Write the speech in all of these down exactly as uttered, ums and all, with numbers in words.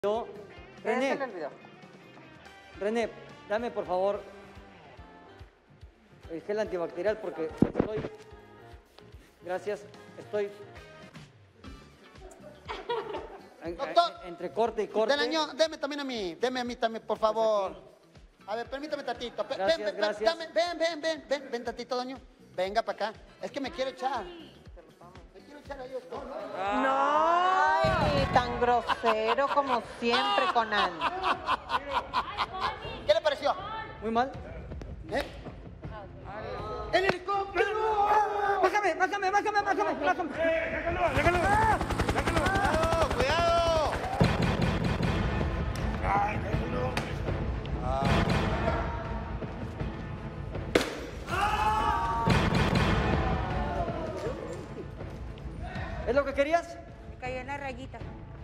Yo, René, el video. René, dame por favor el gel antibacterial porque estoy, gracias, estoy en- Doctor, en- entre corte y corte. Delaño, deme también a mí, deme a mí también, por favor. A ver, permítame tantito. Pe- Gracias, ven, ven, gracias. dame- ven, ven, ven, ven, ven tantito, doño. Venga para acá. Es que me quiero echar. Me quiero echar ahí esto. Ay, tan grosero como siempre, Conan. ¿Qué le pareció? Muy mal. ¿Eh? ¡El helicóptero! Bájame, bájame, bájame, bájame, bájame. ¡Déjalo, déjalo! ¡Déjalo! ¡Cuidado, cuidado! ¡Ay, déjalo! ¿Es lo que querías? Me cayó en la rayita.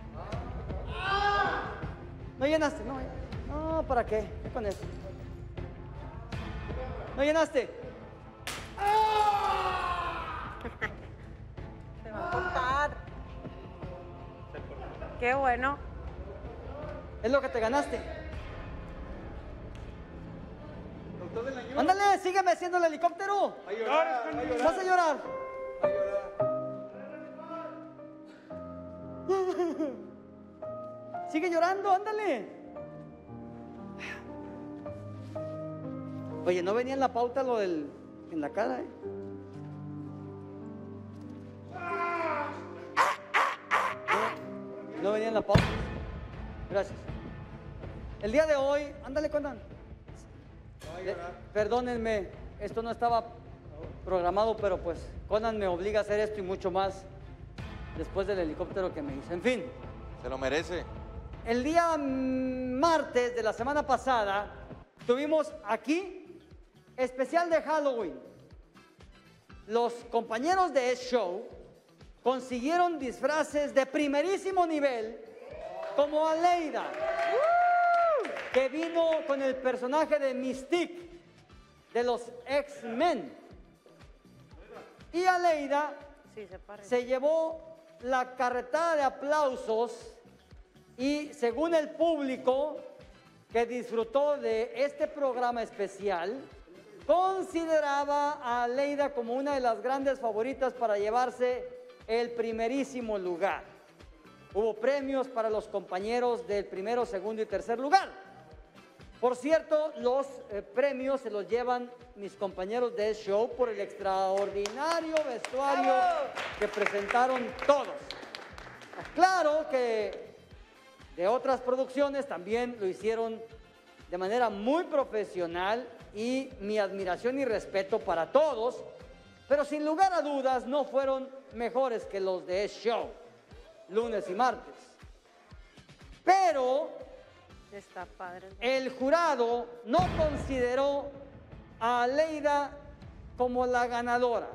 No llenaste, no. No, ¿para qué? ¿Qué con eso? No llenaste. Se va a cortar. Qué bueno. Es lo que te ganaste. Ándale, sígueme haciendo el helicóptero. Vas a llorar. Sigue llorando, ándale. Oye, no venía en la pauta lo del en la cara, ¿eh? No, no venía en la pauta. Gracias. El día de hoy, ándale, Conan. Eh, Perdónenme, esto no estaba programado, pero pues Conan me obliga a hacer esto y mucho más después del helicóptero que me hizo. En fin, Se lo merece. el día mm, martes de la semana pasada tuvimos aquí especial de Halloween. Los compañeros de S-Show consiguieron disfraces de primerísimo nivel como Aleida, que vino con el personaje de Mystique de los X-Men. Y Aleida Sí, se parece. se llevó la carretada de aplausos y según el público que disfrutó de este programa especial, consideraba a Aleida como una de las grandes favoritas para llevarse el primerísimo lugar. Hubo premios para los compañeros del primero, segundo y tercer lugar. Por cierto, los eh, premios se los llevan mis compañeros de show por el extraordinario vestuario que presentaron todos. Claro que de otras producciones también lo hicieron de manera muy profesional y mi admiración y respeto para todos, pero sin lugar a dudas no fueron mejores que los de S-Show, lunes y martes. Pero Está padre. el jurado no consideró a Aleida como la ganadora.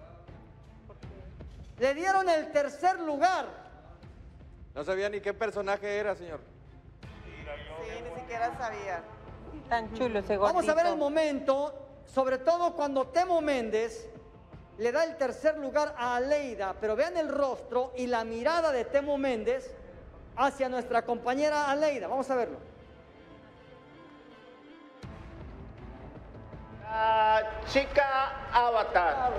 Le dieron el tercer lugar. No sabía ni qué personaje era, señor. Sí, ni siquiera sabía. Tan chulo ese gordito. Vamos a ver el momento, sobre todo cuando Temo Méndez le da el tercer lugar a Aleida, pero vean el rostro y la mirada de Temo Méndez hacia nuestra compañera Aleida. Vamos a verlo. La chica Avatar.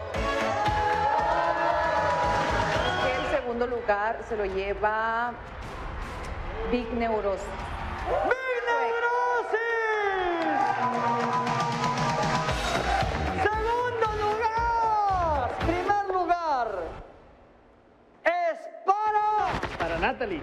El segundo lugar se lo lleva Big Neurosis. ¡Big Neurosis! Segundo lugar. Primer lugar es para Para Natalie.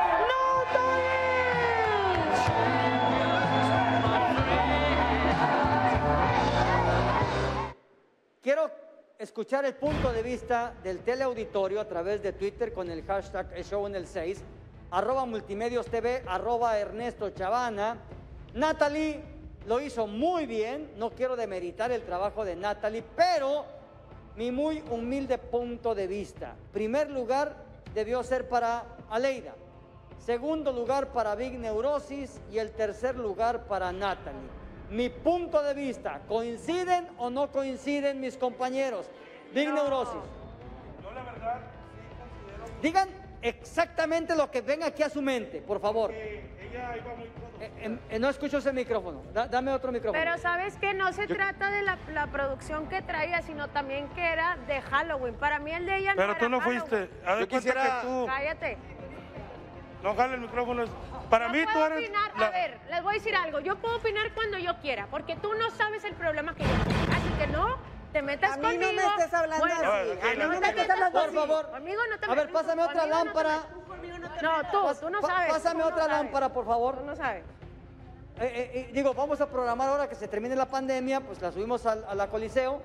Quiero escuchar el punto de vista del teleauditorio a través de Twitter con el hashtag El Show en el seis, arroba Multimedios T V, arroba Ernesto Chavana. Natalie lo hizo muy bien, no quiero demeritar el trabajo de Natalie, pero mi muy humilde punto de vista. Primer lugar debió ser para Aleida, segundo lugar para Big Neurosis y el tercer lugar para Natalie. Mi punto de vista, ¿coinciden o no coinciden mis compañeros? Big Neurosis. Yo la verdad sí considero Digan exactamente lo que venga aquí a su mente, por favor. Ella iba muy Eh, eh, eh, no escucho ese micrófono. Da- dame otro micrófono. Pero sabes que no se trata de la, la producción que traía, sino también que era de Halloween. Para mí el de ella no Pero era tú no Halloween. fuiste. Haz de Yo cuenta quisiera- que tú. Cállate. No jale el micrófono. Para Yo mí tú puedo eres. opinar, la- a ver, les voy a decir algo. Yo puedo opinar cuando yo quiera, porque tú no sabes el problema que yo tengo. Así que no te metas A mí conmigo. no me estés hablando Bueno, así. A ver, A mí ok, no la- me Por estés hablando así. favor. Conmigo no te A ver, metas. pásame otra Conmigo no te lámpara. metas. No, tú, tú no Pa- sabes. Pásame tú no otra sabes. lámpara, por favor. Tú no sabes. Eh, eh, eh, digo, vamos a programar ahora que se termine la pandemia, pues la subimos al- a, la Coliseo,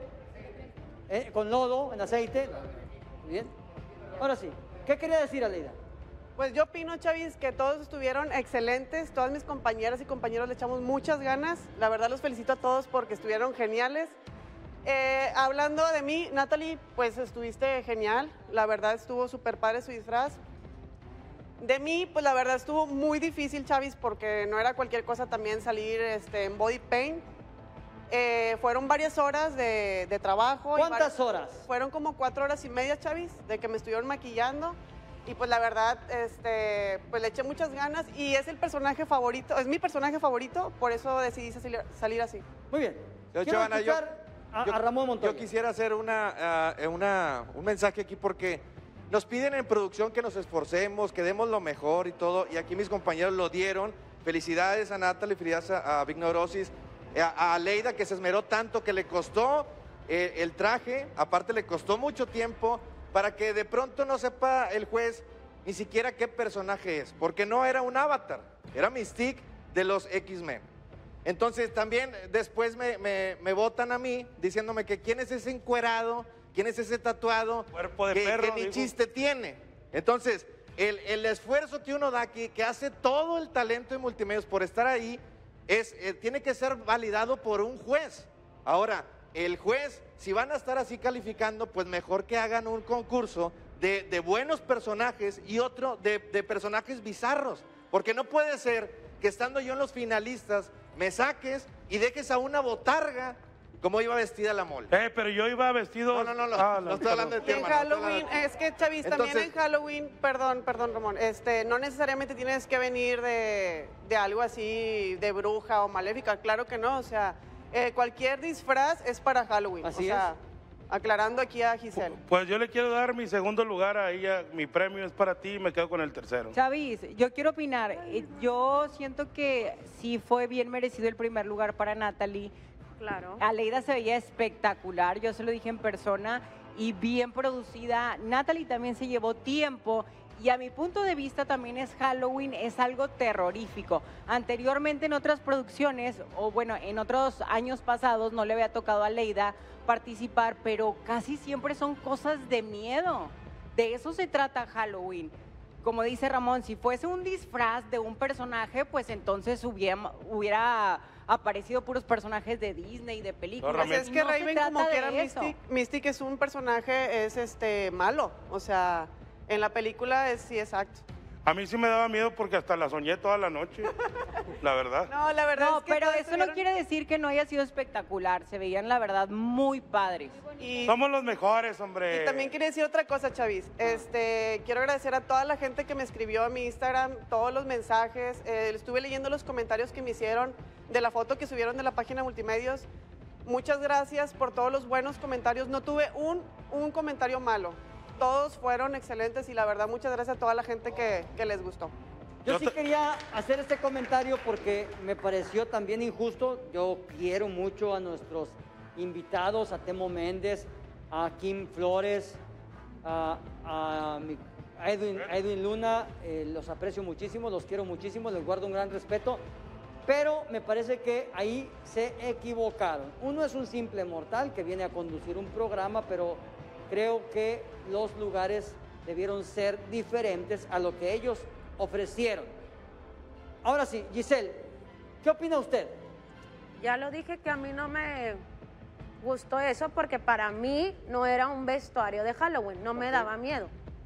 eh, con lodo, en aceite. Muy bien. Ahora sí, ¿qué quería decir, Aleida? Pues yo opino, Chavis, que todos estuvieron excelentes. Todas mis compañeras y compañeros le echamos muchas ganas. La verdad los felicito a todos porque estuvieron geniales. Eh, hablando de mí, Natalie, pues estuviste genial. La verdad estuvo súper padre su disfraz. De mí, pues la verdad estuvo muy difícil, Chavis, porque no era cualquier cosa también salir este, en body paint. Eh, fueron varias horas de, de trabajo. y ¿Cuántas varias- horas? Fueron como cuatro horas y media, Chavis, de que me estuvieron maquillando. Y pues la verdad, este, pues le eché muchas ganas y es el personaje favorito, es mi personaje favorito, por eso decidí salir, salir así. Muy bien. Señor Quiero Chavana, yo- escuchar a, yo- a Ramón Montoya. Yo quisiera hacer una, ah, eh, una, un mensaje aquí porque nos piden en producción que nos esforcemos, que demos lo mejor y todo, y aquí mis compañeros lo dieron. Felicidades a Natalie, felicidades a, a Big Neurosis, a, a Aleida que se esmeró tanto, que le costó eh, el traje, aparte le costó mucho tiempo, para que de pronto no sepa el juez ni siquiera qué personaje es, porque no era un avatar, era Mystique de los X-Men. Entonces también después me, me, me votan a mí diciéndome que quién es ese encuerado, quién es ese tatuado, Cuerpo de que, perro, que ni dijo. chiste tiene. Entonces, el, el esfuerzo que uno da aquí, que hace todo el talento de multimedios por estar ahí, es, eh, tiene que ser validado por un juez. Ahora, el juez, si van a estar así calificando, pues mejor que hagan un concurso de, de buenos personajes y otro de, de personajes bizarros. Porque no puede ser que estando yo en los finalistas me saques y dejes a una botarga como iba vestida la mole. Eh, pero yo iba vestido. No, no, no, no, Ah, no estoy hablando de Y ti, en hermano, no estoy Halloween, hablando de ti. es que Chavis, también Entonces- en Halloween, perdón, perdón Ramón, este, no necesariamente tienes que venir de, de algo así de bruja o maléfica, claro que no, o sea, eh, cualquier disfraz es para Halloween, Así o sea, aclarando aquí a Giselle. Pues yo le quiero dar mi segundo lugar a ella, mi premio es para ti y me quedo con el tercero. Chavis, yo quiero opinar. Eh, Yo siento que sí fue bien merecido el primer lugar para Natalie. Claro. Aleida se veía espectacular, yo se lo dije en persona, y bien producida. Natalie también se llevó tiempo. Y a mi punto de vista también es Halloween, es algo terrorífico. Anteriormente en otras producciones, o bueno, en otros años pasados no le había tocado a Aleida participar, pero casi siempre son cosas de miedo. De eso se trata Halloween. Como dice Ramón, si fuese un disfraz de un personaje, pues entonces hubiera, hubiera aparecido puros personajes de Disney, de películas. No, Pues es que No se Raven trata como de quiera eso. Mystic, Mystic es un personaje, es este malo, o sea, en la película es sí exacto. A mí sí me daba miedo porque hasta la soñé toda la noche, la verdad. No, la verdad No, es que pero todos eso no estuvieron- quiere decir que no haya sido espectacular. Se veían, la verdad, muy padres. y, Somos los mejores, hombre. y también quería decir otra cosa, Chavis. Este, quiero agradecer a toda la gente que me escribió a mi Instagram, todos los mensajes. Eh, estuve leyendo los comentarios que me hicieron de la foto que subieron de la página Multimedios. Muchas gracias por todos los buenos comentarios. No tuve un, un comentario malo. Todos fueron excelentes y la verdad muchas gracias a toda la gente que, que les gustó. Yo Yo sí te- quería hacer este comentario porque me pareció también injusto. Yo quiero mucho a nuestros invitados, a Temo Méndez, a Kim Flores, a, a mi- a Edwin, a Edwin Luna. Eh, los aprecio muchísimo, los quiero muchísimo, les guardo un gran respeto. Pero me parece que ahí se equivocaron. Uno es un simple mortal que viene a conducir un programa, pero creo que los lugares debieron ser diferentes a lo que ellos ofrecieron. Ahora sí, Giselle, ¿qué opina usted? Ya lo dije que a mí no me gustó eso porque para mí no era un vestuario de Halloween, no me daba miedo.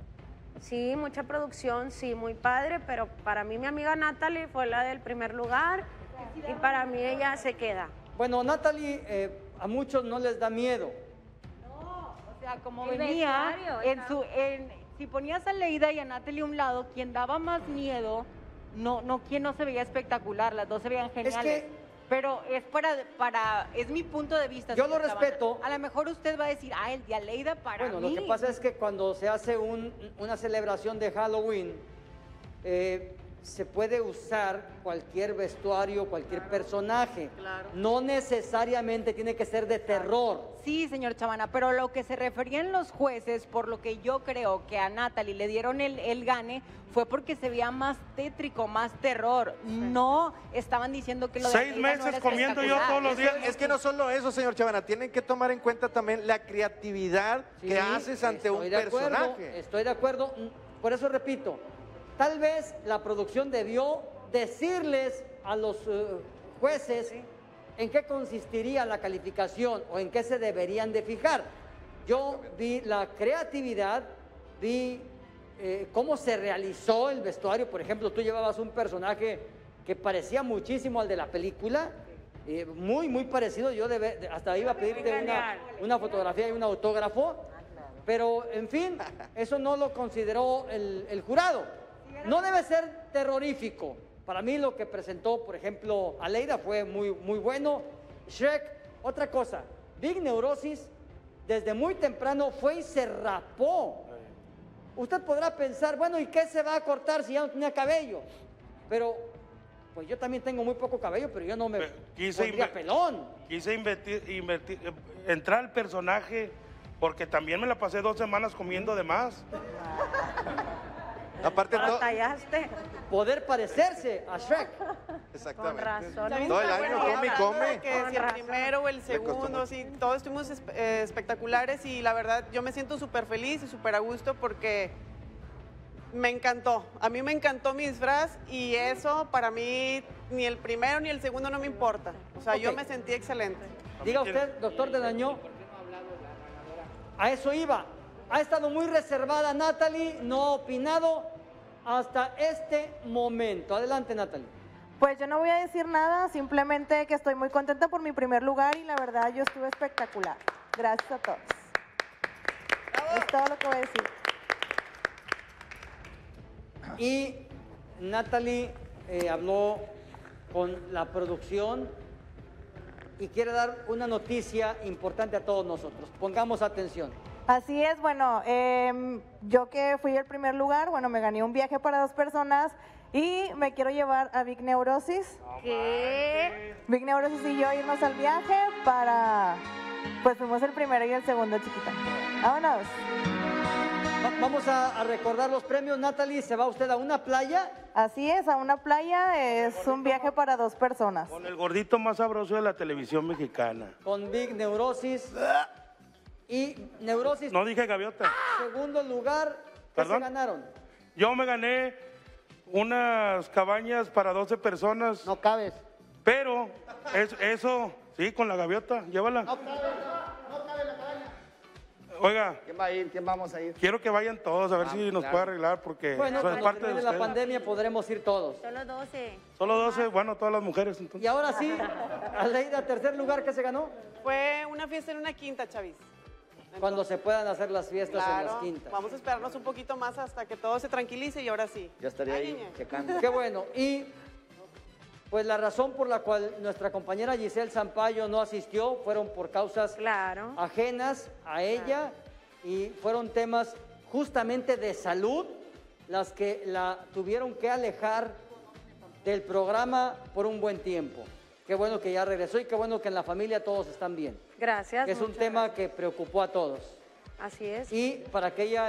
Sí, mucha producción, sí, muy padre, pero para mí mi amiga Natalie fue la del primer lugar y para mí ella se queda. Bueno, Natalie, eh, a muchos no les da miedo. O sea, como El venía vestuario, en está- su, en, Si ponías a Leida y a Natalie a un lado, quien daba más miedo, no, no, quien no se veía espectacular, las dos se veían geniales. que- Pero es para, para, es mi punto de vista. Yo señor lo Sabana. respeto. A lo mejor usted va a decir, ah, el de Aleida para Bueno, mí. lo que pasa es que cuando se hace un- una celebración de Halloween, eh, se puede usar cualquier vestuario, cualquier personaje. claro. No necesariamente tiene que ser de terror. Sí, señor Chavana, pero lo que se referían los jueces, por lo que yo creo que a Natalie le dieron el, el gane, fue porque se veía más tétrico, más terror. No estaban diciendo que lo de Seis Aleida no meses era comiendo yo espectacular. todos los días. Es que no solo eso, señor Chavana, tienen que tomar en cuenta también la creatividad Sí, que haces ante un estoy de acuerdo, personaje. Estoy de acuerdo. Por eso repito, tal vez la producción debió decirles a los eh, jueces en qué consistiría la calificación o en qué se deberían de fijar. Yo vi la creatividad, vi eh, cómo se realizó el vestuario. Por ejemplo, tú llevabas un personaje que parecía muchísimo al de la película, eh, muy, muy parecido. Yo debe- de- hasta iba a pedirte una, Genial. una fotografía y un autógrafo, pero en fin, eso no lo consideró el, el jurado. No debe ser terrorífico. Para mí lo que presentó, por ejemplo, Aleida fue muy, muy bueno. Shrek, otra cosa, Big Neurosis desde muy temprano fue y se rapó. Usted podrá pensar, bueno, ¿y qué se va a cortar si ya no tenía cabello? Pero, pues yo también tengo muy poco cabello, pero yo no me Quise pondría inve- pelón. Quise invertir, invertir- eh, entrar al personaje porque también me la pasé dos semanas comiendo de más. Aparte, todo, Batallaste. Poder parecerse a Shrek. Con exactamente. razón. Chavis, Todo el está año bueno, come y hablando come. de Que Con si el razón. primero o el costó segundo, mucho. sí, todos estuvimos espe- eh, espectaculares y la verdad yo me siento súper feliz y súper a gusto porque me encantó. A mí me encantó mi disfraz y eso para mí ni el primero ni el segundo no me importa. O sea, yo Ok. me sentí excelente. Diga usted, doctor de Daño. A eso iba. Ha estado muy reservada Natalie, no ha opinado hasta este momento. Adelante, Natalie. Pues yo no voy a decir nada, simplemente que estoy muy contenta por mi primer lugar y la verdad yo estuve espectacular. Gracias a todos. Es todo lo que voy a decir. Y Natalie eh, habló con la producción y quiere dar una noticia importante a todos nosotros. Pongamos atención. Así es, bueno, em, yo que fui el primer lugar, bueno, me gané un viaje para dos personas y me quiero llevar a Big Neurosis. ¿Qué? Big Neurosis y yo irnos al viaje para, pues fuimos el primero y el segundo, chiquita. Vámonos. Va- vamos a, a recordar los premios. Natalie, ¿se va usted a una playa? Así es, a una playa es un viaje para dos personas. Con el gordito más sabroso de la televisión mexicana. Con Big Neurosis. Y Neurosis, No dije gaviota. segundo lugar. ¿Qué se ¿Perdón? ganaron? Yo me gané unas cabañas para doce personas, No cabes. pero es- eso, sí, con la gaviota, llévala. No cabe, no, no cabe la cabaña. Oiga, ¿Quién va a ir? ¿Quién vamos a ir? quiero que vayan todos a ver si nos puede arreglar porque Bueno, eso es cuando parte de termine la ustedes. pandemia podremos ir todos. Solo doce. Solo doce, bueno, todas las mujeres entonces. Y ahora sí, Aleida, tercer lugar que se ganó. Fue una fiesta en una quinta, Chavis. Cuando se puedan hacer las fiestas en las Claro, quintas. vamos a esperarnos un poquito más hasta que todo se tranquilice y ahora sí. Yo estaría Ay, ahí niña. checando. Qué bueno. Y pues la razón por la cual nuestra compañera Giselle Sampaio no asistió fueron por causas Claro. ajenas a ella y fueron temas justamente de salud las que la tuvieron que alejar del programa por un buen tiempo. Qué bueno que ya regresó y qué bueno que en la familia todos están bien. Gracias. Que es un muchas tema gracias. que preocupó a todos. Así es. Y para que ella